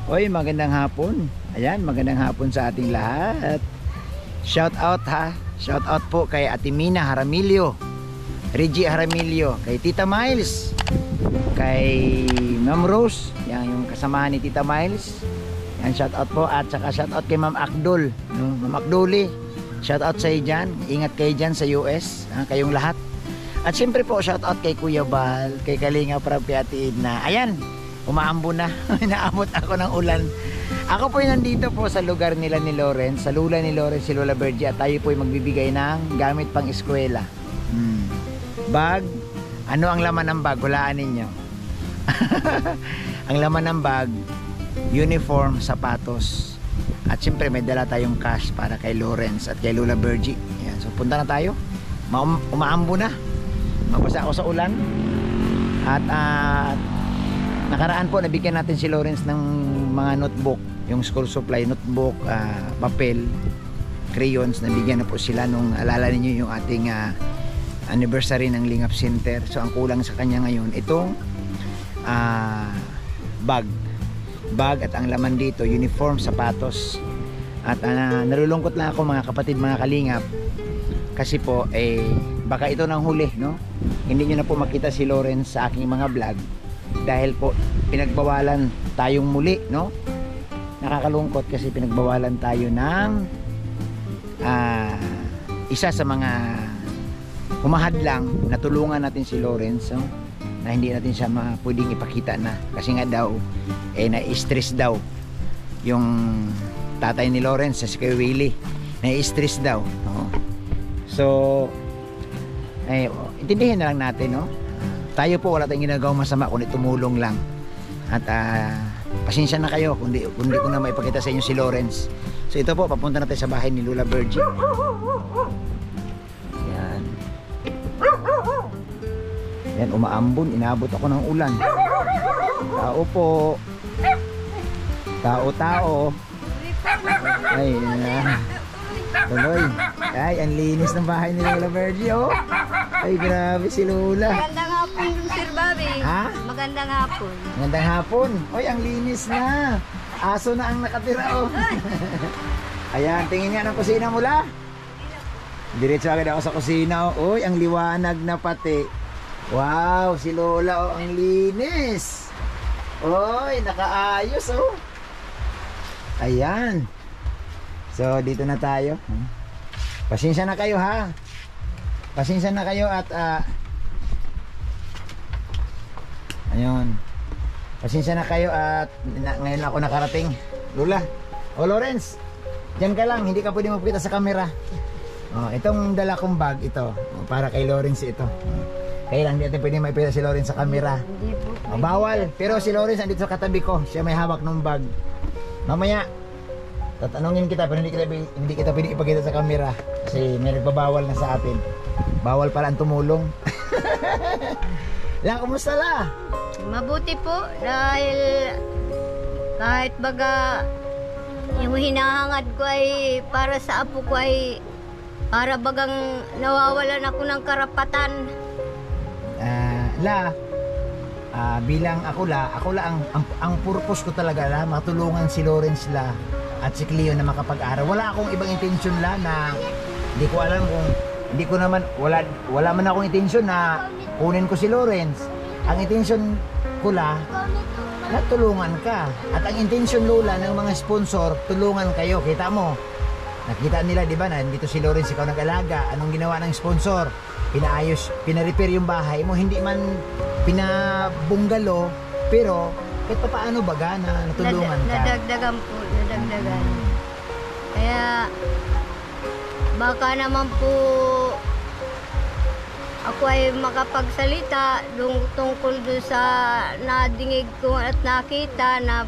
Oy, magandang hapon. Ayan, magandang hapon sa ating lahat. Shout out ha. Shout out po kay Ate Mina Haramilio, Reggie Haramilio, kay Tita Miles, kay Ma'am Rose, yan yung kasamahan ni Tita Miles. Yan, shout out po. At saka shout out kay Ma'am Akdol, no? Ma'am Akdoli, shout out sa iyo dyan. Ingat kayo dyan sa US, ha? Kayong lahat. At syempre po, shout out kay Kuya Bal, kay Kalinga Prab, kay Ate Edna. Ayan, umaambo na. Inaamot ako ng ulan. Ako po yung nandito po sa lugar nila ni Lawrence, sa lula ni Lawrence, si Lola Bergie, at tayo po yung magbibigay ng gamit pang eskwela. Bag. Ano ang laman ng bag? Hulaan ninyo. Ang laman ng bag, uniform, sapatos. At syempre may dala tayong cash para kay Lawrence at kay Lola Bergie. Ayan, so punta na tayo. Umaambo na. Mabasa ako sa ulan. At nakaraan po nabigyan natin si Lawrence ng mga notebook, yung school supply notebook, papel, crayons. Nabigyan na po sila nung alala niyo yung ating anniversary ng Lingap Center. So ang kulang sa kanya ngayon itong bag at ang laman dito uniform, sapatos. At nalulungkot lang ako mga kapatid, mga kalingap, kasi po baka ito nang huli, no? Hindi nyo na po makita si Lawrence sa aking mga vlog dahil po pinagbawalan tayong muli, no? Nakakalungkot kasi pinagbawalan tayo ng isa sa mga humahadlang na tulungan natin si Lawrence, no? Na hindi natin siya pwedeng ipakita na kasi nga daw na-stress daw yung tatay ni Lawrence, si Kuya Willie, na-stress daw, no? So intindihin na lang natin, no? Tayo po wala tayong ginagawang masama kundi tumulong lang. At pasensya na kayo kundi ko na maipakita sa inyo si Lawrence. So ito po, papunta natin sa bahay ni Lola Bergie. Yan. Yan, umaambon, inabot ako ng ulan. Tao po. Tao. Ay, tuloy. Ay, ang linis ng bahay ni Lola Bergie, oh. Ay, grabe si Lola. Magandang hapon, Sir Bobby. Ha? Magandang hapon. Magandang hapon. Oy, ang linis na. Aso na ang nakatira, oh. Ayan, tingin nga ng kusina mula. Diretso agad ako sa kusina, oh. Oy, ang liwanag na pati. Wow, si Lola, oh, ang linis. Oy, nakaayos, oh. Ayan. So, dito na tayo. Pasensya na kayo, ha. Pasensya na kayo at ayun. Pasensya na kayo at ngayon ako nakarating. Lola. O Lawrence, diyan ka lang, hindi ka pwede magpakita sa camera. Itong dala kong bag ito, para kay Lawrence ito. Kaya lang, hindi natin pwede maipakita si Lawrence sa camera. Bawal, pero si Lawrence andito sa katabi ko. Siya may hawak ng bag. Mamaya tatanungin kita, pero hindi kita pwede ipakita sa camera kasi may nagbabawal na sa atin. Bawal pala ang tumulong. La, kumusta la? Mabuti po dahil kahit baga yung hinahangad ko ay para sa apo ko ay para bagang nawawalan ako ng karapatan. Bilang ako la ang purpose ko talaga la matulungan si Lawrence la at si Cleo na makapag-aral. Wala akong ibang intensyon la na hindi ko alam kung hindi ko naman wala man akong intensyon na kunin ko si Lawrence. Ang intensyon ko la na tulungan ka. At ang intensyon Lola ng mga sponsor, tulungan kayo. Kita mo. Nakita nila, di ba, na dito si Lawrence, ikaw nag-alaga. Anong ginawa ng sponsor? Pinaayos, pina-repair yung bahay mo, hindi man pinabunggalo, pero kahit pa paano baga na natulungan ka. Nadagdagan po, nadagdagan. Kaya baka naman po ako ay makapagsalita tungkol doon sa nadingig ko at nakita na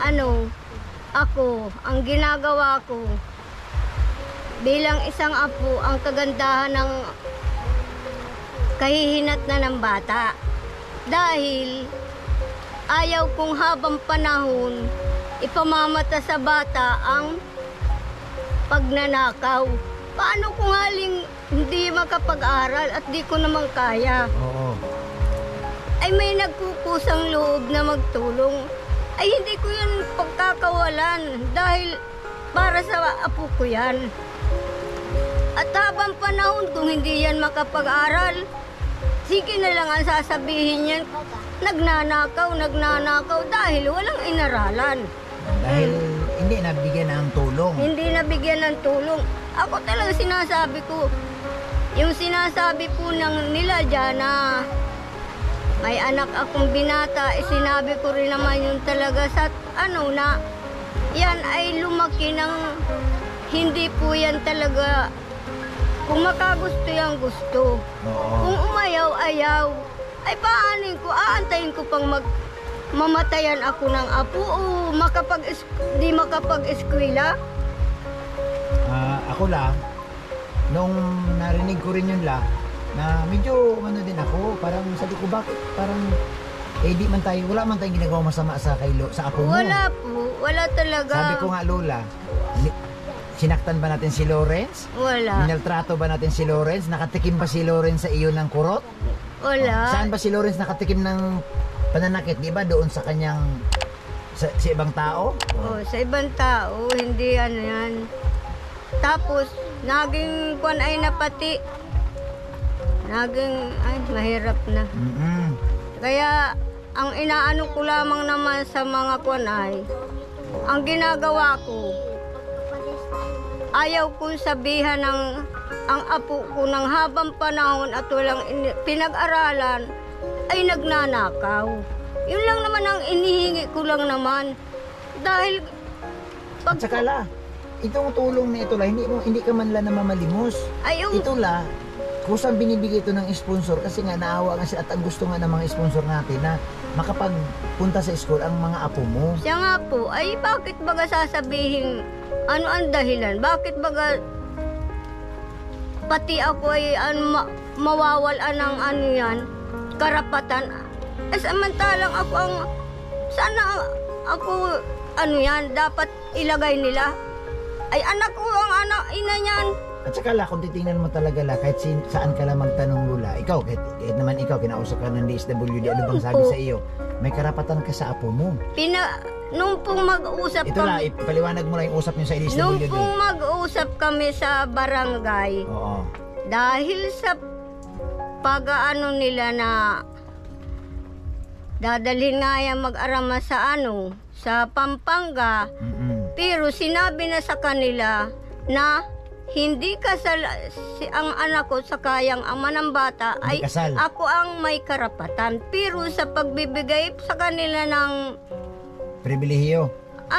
ako, ang ginagawa ko bilang isang apo, ang kagandahan ng kahihinat na ng bata. Dahil ayaw kong habang panahon ipamamata sa bata ang pagnanakaw. Paano kung haling hindi makapag-aral at di ko naman kaya? Oo. Ay may nagkukusang loob na magtulong. ay hindi ko yan pagkakawalan dahil para sa apo ko yan. At habang panahon kung hindi yan makapag-aral, sige na lang ang sasabihin yan, nagnanakaw dahil walang inaralan. Dahil hindi nabigyan ng tulong. Hindi nabigyan ng tulong. Ako talaga sinasabi ko, yung sinasabi po ng nila dyan na may anak akong binata, sinabi ko rin naman yun talaga sa ano na yan ay lumaki ng hindi po yan talaga. Kung makagusto yan, gusto. Oo. Kung umayaw, ayaw. Ay paanin ko, aantayin ko pang mamatayan ako ng apo o di makapag-eskwela. Ako lang, nung narinig ko rin yun la, na medyo ano din ako, parang sabi ko bakit parang di man tayo, wala man tayong ginagawa masama sa apo mo. Wala po, wala talaga. Sabi ko nga Lola, sinaktan ba natin si Lawrence? Wala. Minaltrato ba natin si Lawrence? Nakatikim ba si Lawrence sa iyo ng kurot? Wala. Saan ba si Lawrence nakatikim ng pananakit? Di ba doon sa kanyang sa ibang tao? Oh, sa ibang tao, hindi ano yan. Tapos, naging kwan ay napati. Ay, mahirap na. Kaya, ang inaano ko lamang naman sa mga kwan ay, ang ginagawa ko, ayaw kong sabihan ng ang apo ko ng habang panahon at walang pinag-aralan ay nagnanakaw. Yun lang naman ang inihingi ko lang naman. Dahil At saka la, itong tulong na ito la, hindi ka man la namamalimos. Ito la, kusang binibigay ito ng sponsor kasi nga naawa nga siya at ang gusto nga ng mga sponsor natin na makapagpunta sa school ang mga apo mo. Siya nga po, ay bakit baga sasabihin ano ang dahilan? Bakit baga pati ako ay mawawalan ng ano yan, karapatan? Samantalang ako sana ako ano yan, dapat ilagay nila. Ay anak ko ang ina niyan. At saka la, kung titingnan mo talaga la, kahit saan ka lang magtanong Lula, ikaw, kahit naman ikaw, kinausap ka ng DSWD, ano bang sabi sa iyo? May karapatan ka sa apo mo. Nung pong mag-usap ito kami... Ito la, ipaliwanag mo lang yung usap niyo sa DSWD. Nung pong mag-usap kami sa barangay, oo. Dahil sa pag-ano nila na dadalhin nga yan mag-arama sa sa Pampanga, pero sinabi na sa kanila na hindi kasal ang anak ko sa kayang ama ng bata ay kasal. Ako ang may karapatan. Pero sa pagbibigay sa kanila ng pribilehiyo,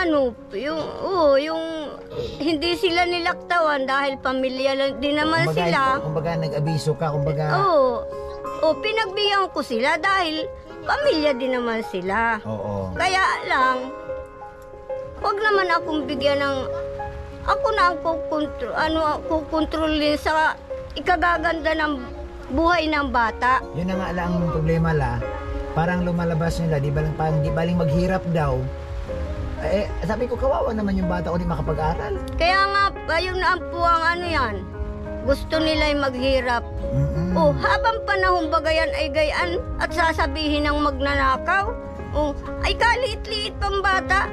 yung hindi sila nilaktawan dahil pamilya din naman sila. Kumbaga nag-abiso ka, kumbaga. Pinagbigyan ko sila dahil pamilya din naman sila. Oo. Kaya lang, wag naman akong bigyan ng ako na ang kukontrolin sa ikagaganda ng buhay ng bata. Yun na nga lang ang problema la. Parang lumalabas nila, di baling maghirap daw. Sabi ko, kawawa naman yung bata o di makapag-aral. Kaya nga, ayun na po ang yan. Gusto nila'y maghirap. Habang panahon ba yan ay gayan at sasabihin ng magnanakaw? Ay kaliit-liit pang bata.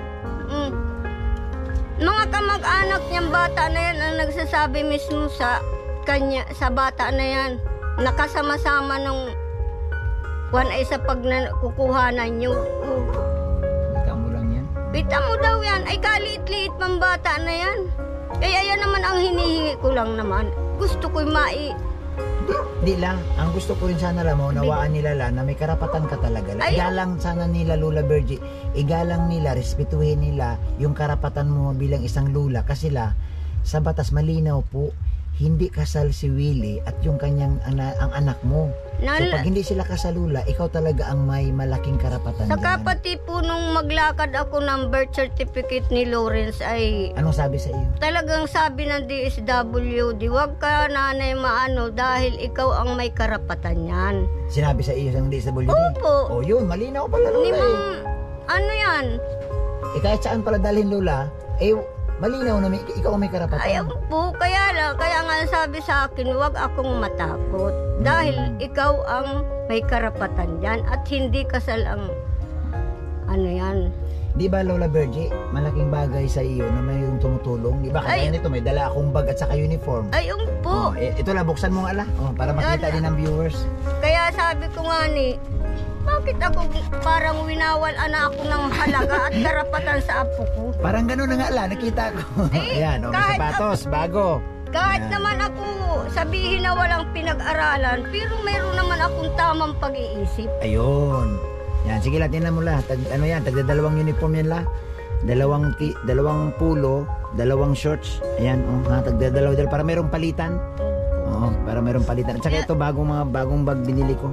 Mga kamag-anak niyang bata na yan ang nagsasabi mismo sa bata na yan. Nakasama-sama nung ay sa pagkukuhanan niyo. Bita mo lang yan? Bita mo daw yan. Ay kaliit-liit pang bata na yan. Kaya yan naman ang hinihingi ko lang naman. Gusto ko'y Di lang. Ang gusto ko rin sana lang nawaan nila la na may karapatan ka talaga. Igalang sana nila Lola Virgie. Igalang nila, respetuhin nila yung karapatan mo bilang isang lula. Kasi la, sa batas malinaw po, hindi kasal si Willie at yung kanyang ang anak mo. So pag hindi sila kasalula, ikaw talaga ang may malaking karapatan Saka dyan. pati po nung maglakad ako ng birth certificate ni Lawrence ay... Anong sabi sa iyo? Talagang sabi ng DSWD, huwag ka nanay dahil ikaw ang may karapatan yan. Sinabi sa iyo ng DSWD? Opo. O yun, malinaw pala Lola yan? Kahit saan pala dalhin Lola, malinaw na ikaw ang may karapatan. Ayaw po, kaya nga sabi sa akin, huwag akong matakot. Dahil ikaw ang may karapatan yan at hindi kasal ang yan. Di ba Lola Virgie, malaking bagay sa iyo na mayroong tumutulong? Di ba kagaya nito, may dala akong bag at saka uniform. Ayun po. Ito lang, buksan mo nga para makita din ng viewers. Kaya sabi ko nga ni, bakit ako parang winawalan na ako ng halaga at karapatan sa apo ko? Parang gano'n na nga lang, nakita ko. Ayan, may sapatos, bago. Kahit naman ako sabihin na walang pinag-aralan, pero meron naman akong tamang pag-iisip. Ayun. Yan, sige lang, tingnan mo lang. Ano yan, tagdadalawang uniform yan la. Dalawang pulo, dalawang shorts. Ayan, tagdadalaw para merong palitan. Oo, para merong palitan. At saka ito, bagong bag binili ko.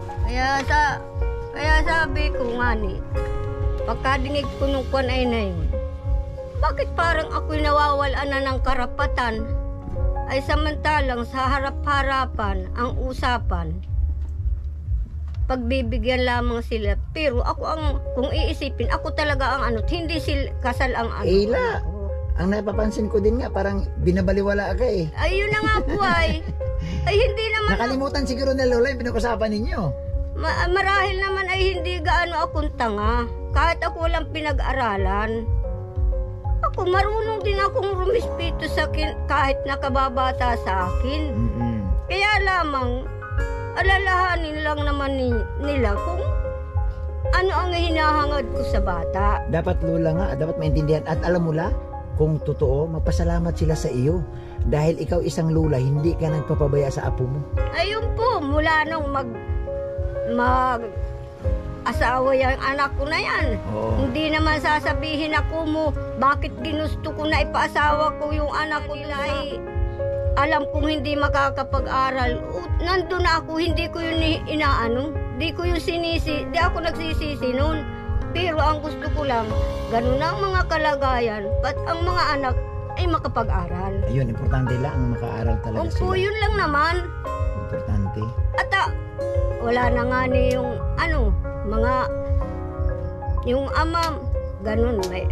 Kaya sabi ko nga ni, pagkadinig ko nung kwan ay na yun, bakit parang ako'y nawawalan na ng karapatan? Ay samantalang sa harap-harapan ang usapan, pagbibigyan lamang sila. Pero ako kung iisipin, ako talaga ang hindi sila kasal ang Ila, ang napapansin ko din nga, parang binabaliwala ka eh. Ayun na nga po ay hindi naman. Nakalimutan siguro na Lola yung pinag-usapan ninyo. Marahil naman ay hindi gaano akong tanga. Kahit ako walang pinag-aralan, ako marunong din akong rumispeto sa kahit nakababata sa akin. Kaya lamang alalahanin lang naman nila kung ano ang hinahangad ko sa bata. Dapat Lola nga, dapat maintindihan. At alam mo la, kung totoo, mapasalamat sila sa iyo. Dahil ikaw isang Lola, hindi ka nagpapabaya sa apo mo. Ayun po, mula nung asawa yung anak ko na yan. Hindi naman sasabihin ako mo, bakit ginusto ko na ipaasawa ko yung anak ko nila ay alam kong hindi makakapag-aral. Nandun na ako, hindi ko yun inaano. Di ko yung sinisi, di ako nagsisisi nun. Pero ang gusto ko lang, ganun ang mga kalagayan, pat ang mga anak ay makapag-aral. Ayun, importante lang ang makaaral talaga sila. Yun lang naman. Importante. At wala na nga ni yung yung ama, ganun, may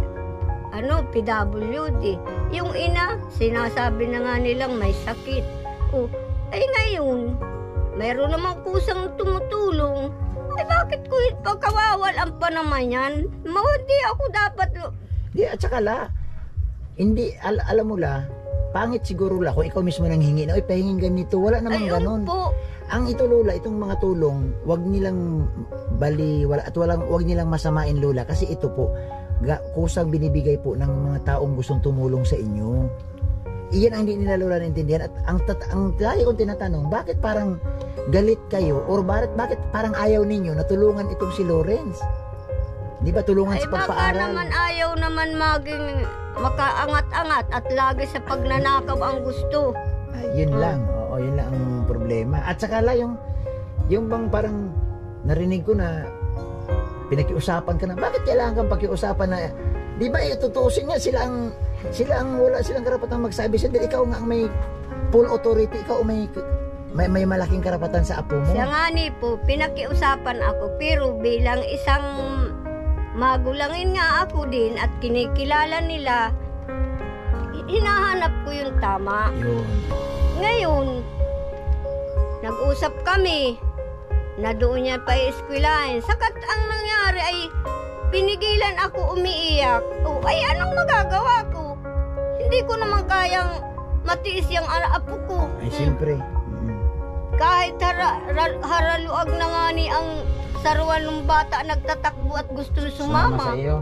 PWD. Yung ina, sinasabi na nga nilang may sakit. Ay ngayon, mayroon namang kusang tumutulong. Ay bakit ko pagkawawalan pa naman yan? Hindi ako dapat. Di, at saka hindi, alam mo pangit siguro kung ikaw mismo nang hingi na, pahingin ganito. Wala namang ganun. Po. Ang ito Lola, itong mga tulong, wag nilang wag nilang masamain Lola, kasi ito po kusang binibigay po ng mga taong gustong tumulong sa inyo. Iyan ang hindi nila Lola naintindihan. At ang lagi kong tinatanong, bakit parang galit kayo or bakit parang ayaw ninyo na tulungan itong si Lawrence? Di ba tulungan sa pagpaaral? Baka naman ayaw naman maging makaangat-angat at lagi sa pagnanakaw ang gusto. Yun lang. Oo, yun lang ang problema. At saka yung bang parang narinig ko na pinakiusapan ka na, bakit kailangan kang pakiusapan na, di ba tutuusin nga sila ang wala silang karapatan magsabi siya, dahil ikaw nga ang may full authority, ikaw may malaking karapatan sa apo mo. Siya nga ni po, pinakiusapan ako, pero bilang isang magulangin nga ako din at kinikilala nila, hinahanap ko yung tama. Yun. Ngayon, nag-usap kami na doon niya pa eskwelahin. Sakat ang nangyari ay pinigilan ako umiiyak. Ay anong magagawa ko? Hindi ko naman kayang matiis yung apo ko. Ay siyempre. Kahit haraluag na nga ni ang saruan ng bata nagtatakbo at gusto sumama. Sa iyo.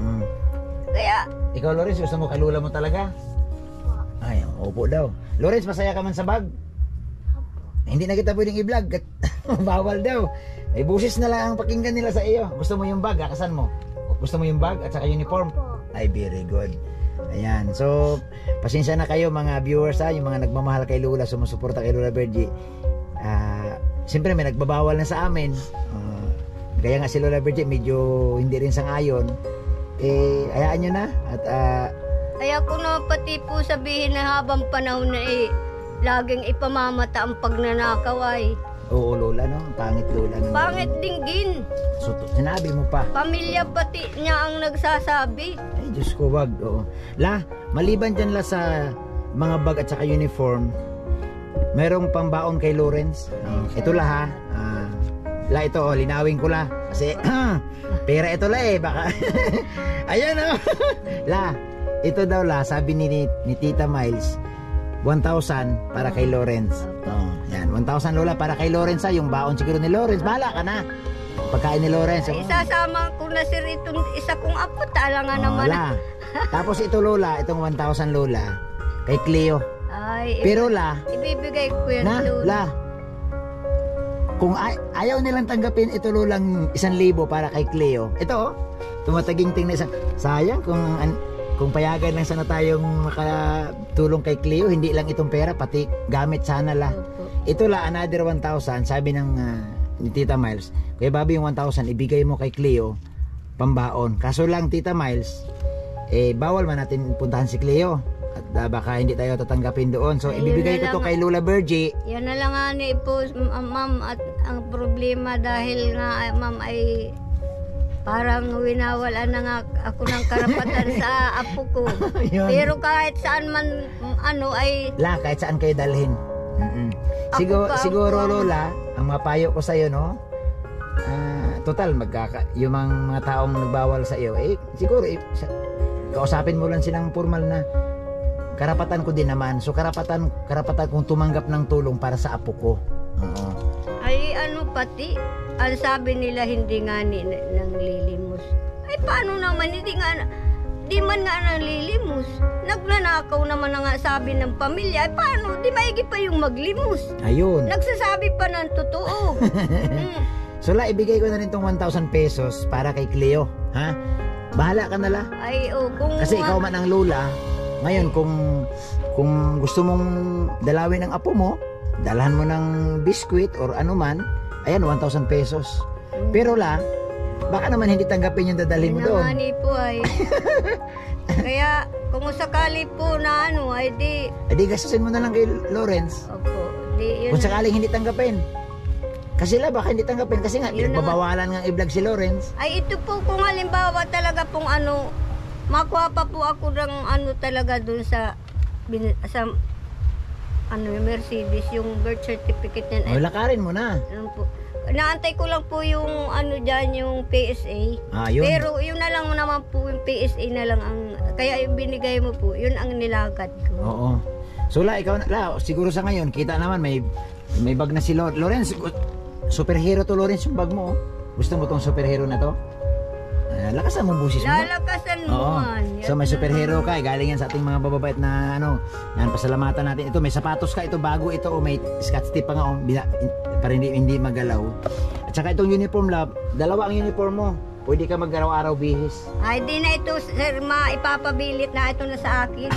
Kaya ikaw Lawrence, gusto mo kay Lola mo talaga? Ay, opo daw. Lawrence, masaya ka man sa bag? Hindi na kita pwedeng i-vlog. Bawal daw. May busis na lang ang pakinggan nila sa iyo. Gusto mo yung bag? Akasan mo? Gusto mo yung bag at saka uniform? Ay, very good. Ayan. So, pasensya na kayo mga viewers yung mga nagmamahal kay Lola, sumusuporta kay Lola Virgie. Siyempre may nagbabawal na sa amin. Kaya nga si Lola Virgie medyo hindi rin sang-ayon. Hayaan nyo na. At kaya ko na pati po sabihin na habang panahon na laging ipamamata ang pagnanakaw ay. Oo Lola, no? Pangit Lola. Pangit dinggin. So, sinabi mo pa. Pamilya pati niya ang nagsasabi. Ay Diyos ko, wag. Oo. Maliban dyan sa mga bag at saka uniform, merong pambaon kay Lawrence. Ito La, ito, oh, linawin ko la. Kasi, pera ito la eh. Baka, ayan oh. La, ito daw la, sabi ni Tita Miles, 1,000 para kay Lawrence. Oh, yan, 1,000 lola para kay Lawrence ha. Yung baon siguro ni Lawrence. Bahala ka na. Pagkain ni Lawrence. Ay, isasama ko na sir itong isa kong apo. Tala nga naman. La. Tapos ito lola, itong 1,000 lola, kay Cleo. Ay, Pero la, ibibigay ko yan na, doon. la, kung ayaw nilang tanggapin ito lolang 1,000 para kay Cleo. Ito oh, tumataging-ting na isang, sayang kung payagan lang sana tayong makatulong kay Cleo, hindi lang itong pera, pati gamit sana la. Opo. Ito la, another 1,000, sabi ng ni Tita Miles, Kuya Bobby, yung 1,000 ibigay mo kay Cleo, pambaon. Kaso lang Tita Miles, bawal man natin puntahan si Cleo. At baka hindi tayo tatanggapin doon. So, Ayun ibibigay na ko to lang. kay Lola Bergie. Yan na lang nga ni po, ma'am, at ang problema dahil nga, ma'am, ay parang winawala na nga ako ng karapatan sa apo ko. Yun. Pero kahit saan man, ay La, kahit saan kayo dalhin. Ako pa, Siguro, ako. Lola, ang mapayo ko sa'yo, no? Total, yung mga taong nagbawal sa iyo, siguro, kausapin mo lang silang formal na karapatan ko din naman. So, karapatan kong tumanggap ng tulong para sa apo ko. Oo. ay pati, ang sabi nila hindi nga nang lilimos. Ay paano naman, di man nga nang lilimos. Nagnanakaw naman na nga sabi ng pamilya. Ay paano, di maigi pa yung maglimos. Ayun. Nagsasabi pa ng totoo. So, la, ibigay ko na rin tong 1,000 pesos para kay Cleo. Ha? Bahala ka na la. Ay kung Kasi ikaw man ang lola. Ngayon, kung gusto mong dalawin ang apo mo, dalhan mo ng biskwit or ano man, ayan, 1,000 pesos. Pero la, baka naman hindi tanggapin yung dadalhin mo doon. Pinangani po ay. Kaya kung sakali po na ay di. Di gastusin mo na lang kay Lawrence. Opo, di yun. Kung sakaling hindi tanggapin. Kasi la, baka hindi tanggapin. Kasi nga, Yun na nga. pinagbabawalan nga i-vlog si Lawrence. Ay ito po kung halimbawa talaga pong makuha pa po ako ng talaga dun sa yung Mercedes, yung birth certificate niyan. O, lakarin mo na. Po. Naantay ko lang po yung dyan, yung PSA. Yun. Pero yun na lang naman po, yung PSA na lang kaya yung binigay mo po, yun ang nilagad ko. Oo. So la, ikaw na, la, siguro sa ngayon, kita naman may bag na si Lawrence. Superhero to, Lawrence, yung bag mo. Oh. Gusto mo tong superhero na to? Lakasan mo busis mo. Lalakasan mo Oo. man. So may superhero ka, galing yan sa ating mga bababait na yan, pasalamatan natin. Ito, may sapatos ka, ito bago ito, may scotch tape pa nga, para hindi magalaw. At saka itong uniform, lab, dalawa ang uniform mo. Pwede ka mag-araw-araw bihis. Ay, di na ito, sir, ipapabilit na ito na sa akin.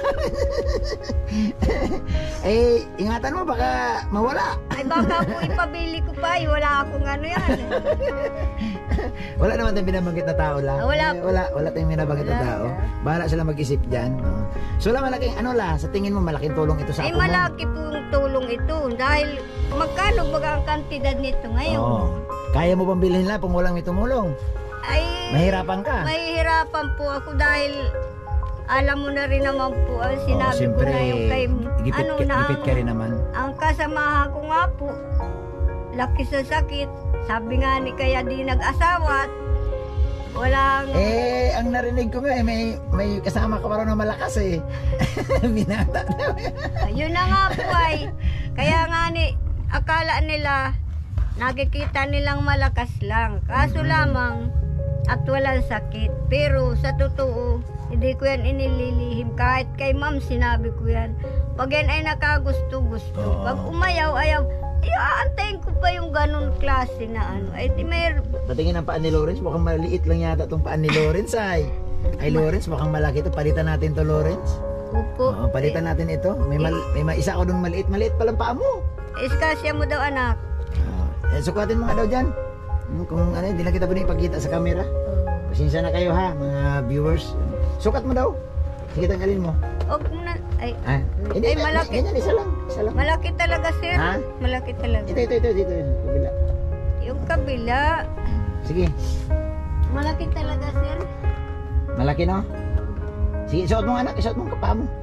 Ingatan mo, baka mawala. Ay, baka po ipabili ko pa, wala akong yan. Wala naman tayong binabanggit na tao lang. Wala tayong binabanggit na Wala tao. na. Bahala sila mag-isip dyan. So, malaking, sa tingin mo, malaking tulong ito sa Ay, apo mo? malaki pong tulong ito. Dahil, magkano baga ang kantidad nito ngayon? Oo. Kaya mo bang bilhin lang kung walang may tumulong? Ay, Mahirapan ka? mahihirapan po ako dahil alam mo na rin naman po ang sinabi ko siyempre, na yung kay gipit ka rin naman. ang kasamahan ko nga po laki sa sakit, sabi nga ni kaya di nag-asawa at walang Ang narinig ko nga may kasama ka pa raw na malakas eh. Binata na. yun na nga po ay kaya nga akala nila nakikita nilang malakas lang kaso lamang at walang sakit. Pero sa totoo, hindi ko yan inililihim. Kahit kay ma'am, sinabi ko yan. Pag yan ay nakagusto-gusto. Oo. Pag umayaw, aantayin ko pa yung ganun klase na Ay, Patingin ang paan ni Lawrence, mukhang maliit lang yata itong paan ni Lawrence ay. Ay Lawrence, mukhang malaki ito. Palitan natin to Lawrence. Opo. Oo, palitan natin ito. May isa ko dun maliit palang paa mo. Iskasya mo daw, anak. Sukatin mo nga daw dyan. Kung hindi na kita pwede ipagkita sa camera. Pasensya na kayo ha, mga viewers. Sukat mo daw. Sige, tanggalin mo. Huwag mo na. Hindi, Ay, malaki. Ganyan, isa lang. Malaki talaga, sir. Ha? Malaki talaga. Dito, kabila. Yung kabila. Sige, Malaki talaga, sir. malaki no? Sige, isuot mo anak, isuot mo ang kapaa mo.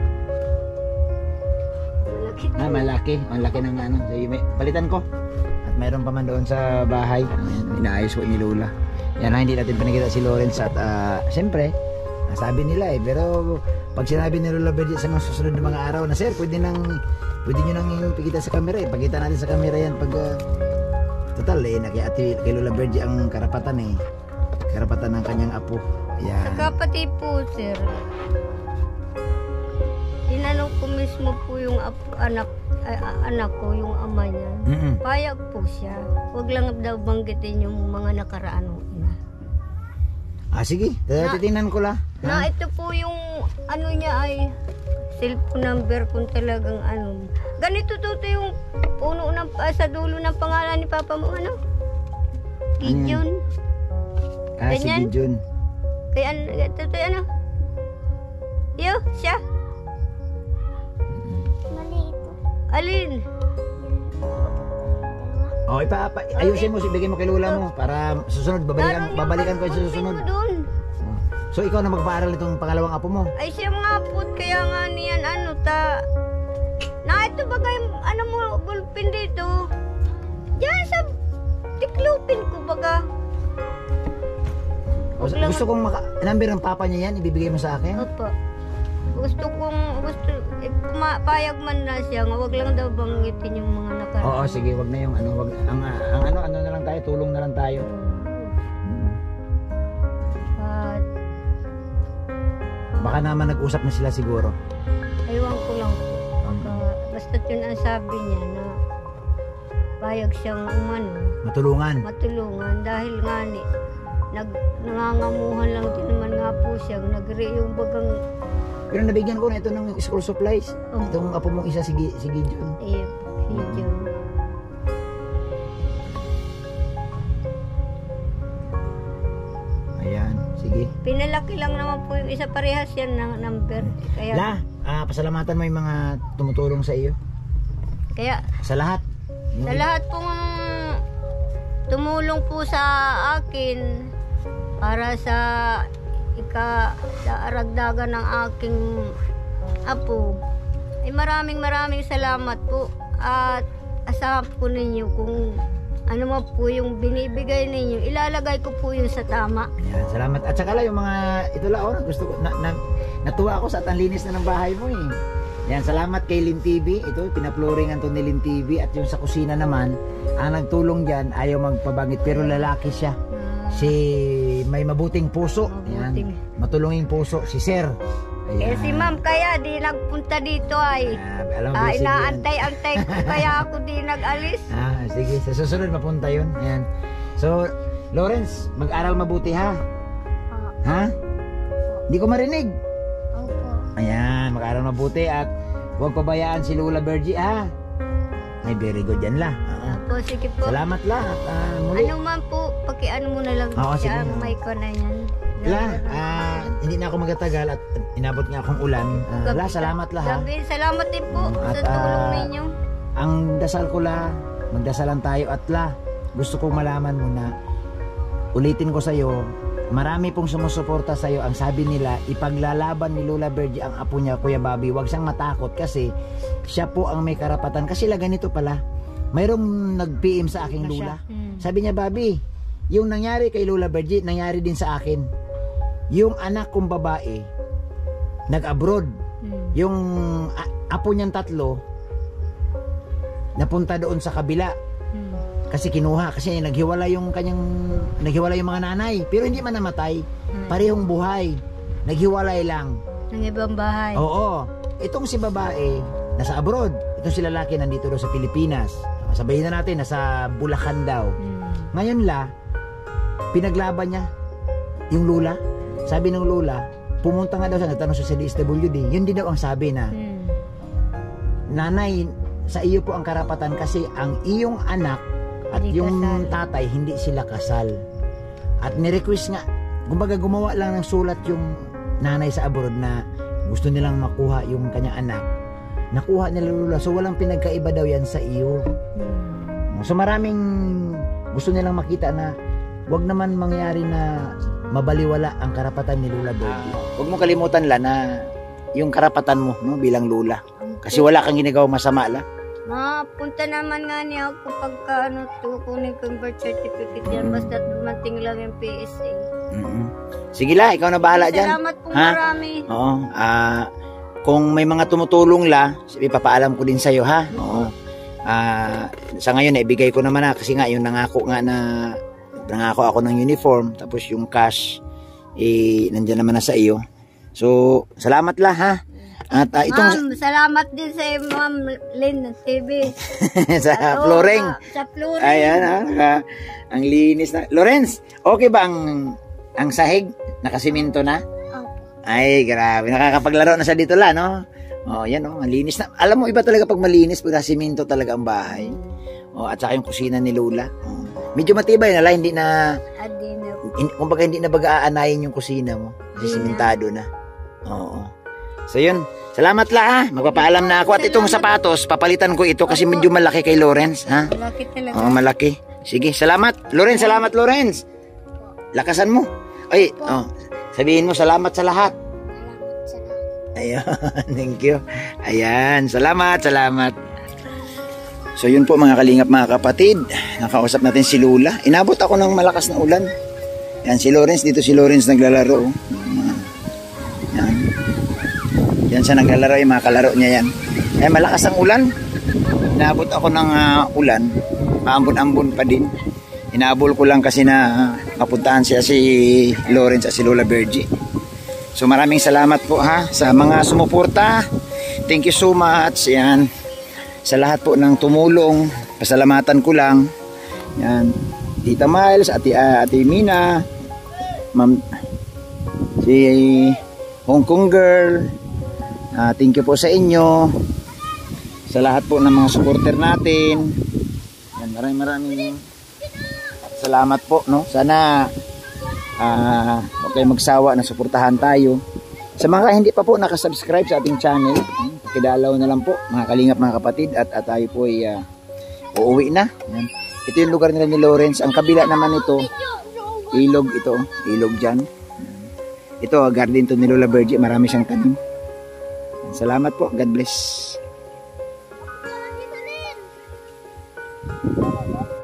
Malaki talaga. Malaki ng Sige, palitan ko. At mayroon pa man doon sa bahay. Inaayos ko ni Lola. Yan, hindi natin pinakita si Lawrence at siyempre, sabi nila pero pag sinabi ni Lola Bergie sa mga susunod na mga araw na, sir, pwede nyo nang ipikita sa camera Pagkita natin sa camera yan pag total kay Lola Bergie ang karapatan karapatan ng kanyang apo. Yan. Saka pati po, sir, tinanong ko mismo po yung anak ko, yung ama niya. Payag po siya. Huwag lang daw banggitin yung mga nakaraan na. Sige, titingnan ko la. Na ito po yung ano niya ay cellphone number kung talagang ganito to yung puno ng sa dulo ng pangalan ni Papa mo, Gideon. Si Ganyan? Gideon. Kaya Yo, siya. Mali ito. Alin? Ayusin mo, ibigay mo kay Lola mo para susunod, babalikan ko sa susunod. So ikaw na magpaaral itong pangalawang apo mo? Ay siya nga po, kaya nga niyan ito bagay, mo, bulpin dito. Diyan sa tiklupin ko baga. Gusto kong number ng papa niya yan, ibibigay mo sa akin? Opo. Gusto, payag man na siya, wag lang daw banggitin yung mga nakaraan. Oo, sige, wag na yung ano na lang tayo, tulong na lang tayo. At baka naman nag-usap na sila siguro. aywan ko lang po. Basta yun ang sabi niya na payag siyang Matulungan. dahil nga nangangamuhan lang din naman nga po siya, yung bagang Pero nabigyan ko na ito ng school supplies. Itong apo mong isa, si Gideon. Gideon. Ayan, sige. Pinalaki lang naman po yung isa, parehas yan ng number. Kaya, Pasalamatan mo yung mga tumutulong sa iyo. Kaya Sa lahat. sa lahat pong tumulong po sa akin para sa aragdagan ng aking apo, ay maraming salamat po, at asahan po ninyo kung ano mo po yung binibigay ninyo, ilalagay ko po yun sa tama. Ayan, salamat. At saka lang yung mga ito lang, gusto ko natuwa ako sa tanlinis na ng bahay mo Yan, salamat kay Lin TV. Ito, pinaploringan to ni Lin TV. At yung sa kusina naman, ang nagtulong dyan, ayaw magpabangit, pero lalaki siya. Si may mabuting puso. Yan, matulunging puso, si Sir. Eh si ma'am kaya di nagpunta dito ay inaantay-antay ko kaya ako di nag-alis. Sige, sa susunod mapunta yun. Ayan. So, Lawrence, mag-aral mabuti ha. Ha? Hindi ko marinig. Opo. Ayan, mag-aral mabuti at huwag pabayaan si Lola Bergie ha. Ay, very good yan la. Opo, sige po. Salamat la. At muli. Ano man po, pakiano mo na lang siya, may ko na yan. Hindi na ako magtatagal at inabot nga akong ulan. Salamat la ha. Gabi, salamat din po sa tulong ninyo. Ang dasal ko la, magdasalan tayo at la, gusto kong malaman mo na ulitin ko sa'yo, marami pong sumusuporta sa'yo. Ang sabi nila, ipaglalaban ni Lola Bergie ang apo niya, Kuya Bobby. Huwag siyang matakot kasi siya po ang may karapatan. Kasi la ganito pala, mayroong nag-PM sa aking Lola. Sabi niya, Bobby, yung nangyari kay Lola Bergie, nangyari din sa akin. Yung anak kong babae, nag-abroad. Yung apo niyang 3, napunta doon sa kabila. Kasi kinuha, kasi naghiwalay yung mga nanay, pero hindi man namatay. Parehong buhay. Naghiwalay lang. Ng ibang bahay. Oo. Itong si babae, nasa abroad. Itong si lalaki nandito daw sa Pilipinas. Sabihin na natin, nasa Bulacan daw. Ngayon pinaglaban niya yung Lola. Sabi ng Lola, pumunta nga daw siya, nagtanong sa DSWD. Yun din daw ang sabi na, Nanay, sa iyo po ang karapatan kasi ang iyong anak at hindi yung kasal. Tatay, hindi sila kasal. At ni-request nga, kumbaga gumawa lang ng sulat yung nanay sa abroad na gusto nilang makuha yung kanyang anak. Nakuha nila Lola. So walang pinagkaiba daw yan sa iyo. So maraming gusto nilang makita na wag naman mangyari na mabaliwala ang karapatan ni Lola Bergie. Huwag mo kalimutan la na yung karapatan mo, no, bilang Lola. Kasi wala kang ginagawa masama la. Mapunta naman nga niya ako pagka tukunin ko yung birth certificate yan. Basta dumating lang yung PSA. Sige la, ikaw na bahala dyan. Salamat po marami. Oo. Kung may mga tumutulong la, ipapaalam ko din sa'yo ha. Oo. Sa ngayon, ibigay ko naman na kasi nga yung nangako ako ng uniform, tapos yung cash, nandyan naman na sa iyo. So, salamat la ha. At Ma'am, salamat din sa Ma'am Lynn ng TV. sa flooring. Sa flooring. Ayan ang linis na. Lawrence, okay ba ang sahig? Nakasiminto na? Ay, grabe. Nakakapaglaro na sa dito la, no? Oh, yan ang linis na. Alam mo, iba talaga pag malinis, pag nasiminto talaga ang bahay. At saka yung kusina ni Lola. Medyo matibay na la, hindi na kumbaga hindi na baga-aanayin yung kusina mo. Kasi simentado na. Oo. So yun, salamat la ha. Magpapaalam na ako. At itong sapatos, papalitan ko ito kasi medyo malaki kay Lawrence, ha? Malaki talaga. Oo, malaki. Sige, salamat. Lawrence, salamat Lawrence. Lakasan mo. Ay, sabihin mo salamat sa lahat. Ayan, thank you. Ayan, salamat. So yun po mga kalingap, mga kapatid. Nakausap natin si Lola. Inabot ako ng malakas na ulan. Yan si Lawrence, dito si Lawrence naglalaro. Yan. Yan siya naglalaro, yung mga kalaro niya yan. Eh, malakas ang ulan. Inabot ako ng ulan. Maambon-ambon pa din. Inabol ko lang kasi na mapuntahan siya si Lawrence at si Lola Bergie. So maraming salamat po ha sa mga sumuporta. Thank you so much. Yan. Sa lahat po ng tumulong, pasalamatan ko lang. Yan. Tita Miles, Ate Mina, Ma'am si Hong Kong Girl. Thank you po sa inyo. Sa lahat po ng mga supporter natin. Yan, maraming salamat po, no? Sana huwag kayong magsawa na suportahan tayo. Sa mga hindi pa po nakasubscribe sa ating channel, pakidalaw na lang po, mga kalingap, mga kapatid, at tayo po ay uuwi na. Yan. Ito yung lugar nila ni Lawrence. Ang kabila naman ito, ilog dyan. Ito, garden to ni Lola Bergie. Marami siyang tanim. Salamat po. God bless.